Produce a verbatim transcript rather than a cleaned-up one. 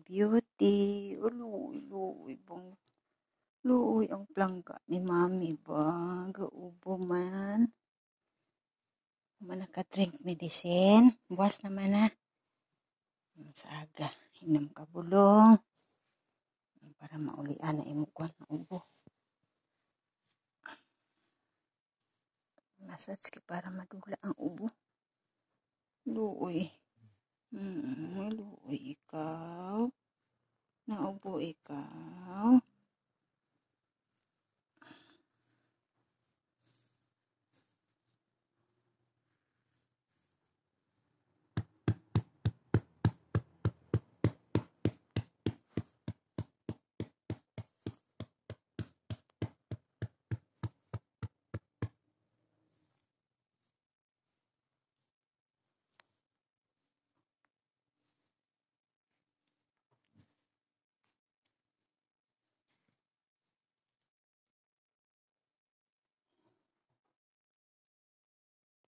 beauty. O, luoy, luoy, bang. Luoy ang plangga ni mami ba? Gaubo man. Mana ka drink medicine. Buwas naman na. Sa aga. Hinam ka bulong. Para maulian na imukuan na ubo. Massage ki para madula ang ubo. Luoy. Hmm, luoy ikaw. Naubo ikaw.